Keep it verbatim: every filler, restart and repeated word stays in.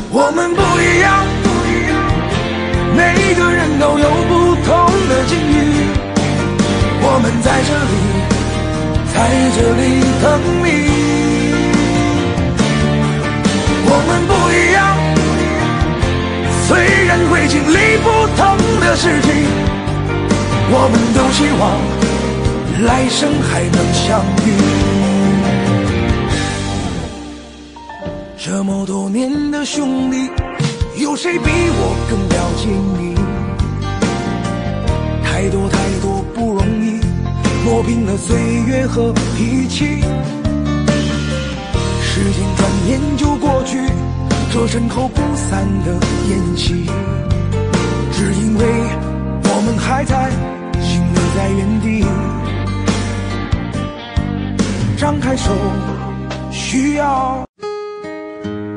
我们不一样，每个人都有不同的境遇。我们在这里，在这里等你。我们不一样，虽然会经历不同的事情，我们都希望来生还能相遇。这么多年的兄弟，有谁比我更了解你？太多太多不容易，磨平了岁月和脾气。时间转眼就过去，这身后不散的宴席，只因为我们还在，心留在原地。张开手，需要。